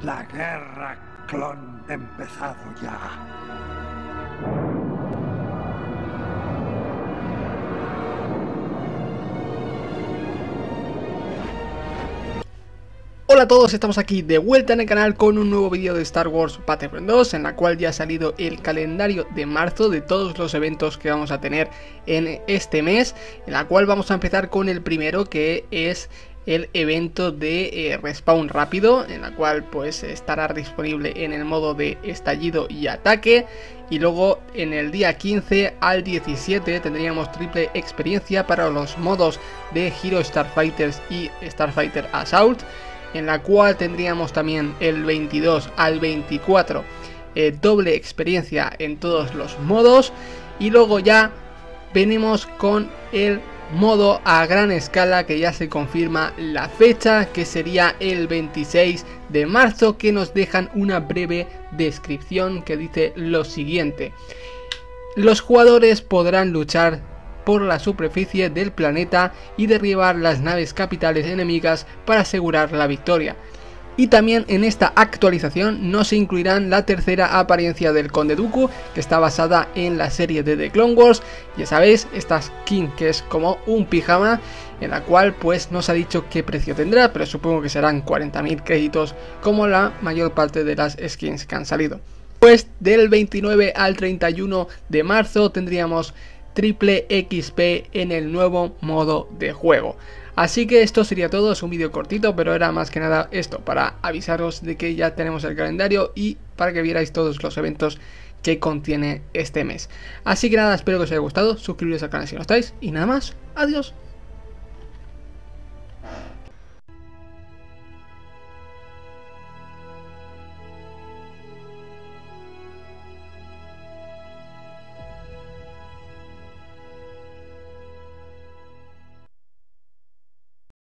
La guerra clon ha empezado ya. Hola a todos, estamos aquí de vuelta en el canal con un nuevo vídeo de Star Wars Battlefront 2, en la cual ya ha salido el calendario de marzo de todos los eventos que vamos a tener en este mes, en la cual vamos a empezar con el primero, que es el evento de respawn rápido, en la cual pues estará disponible en el modo de estallido y ataque. Y luego en el día 15 al 17 tendríamos triple experiencia para los modos de Hero Starfighters y Starfighter Assault, en la cual tendríamos también el 22 al 24 doble experiencia en todos los modos. Y luego ya venimos con el modo a gran escala, que ya se confirma la fecha, que sería el 26 de marzo, que nos dejan una breve descripción que dice lo siguiente: los jugadores podrán luchar por la superficie del planeta y derribar las naves capitales enemigas para asegurar la victoria. Y también en esta actualización no se incluirán la tercera apariencia del Conde Dooku, que está basada en la serie de The Clone Wars. Ya sabéis, esta skin que es como un pijama, en la cual pues no se ha dicho qué precio tendrá, pero supongo que serán 40.000 créditos, como la mayor parte de las skins que han salido. Pues del 29 al 31 de marzo tendríamos triple XP en el nuevo modo de juego. Así que esto sería todo, es un vídeo cortito, pero era más que nada esto, para avisaros de que ya tenemos el calendario y para que vierais todos los eventos que contiene este mes. Así que nada, espero que os haya gustado, suscribiros al canal si no estáis, y nada más, adiós.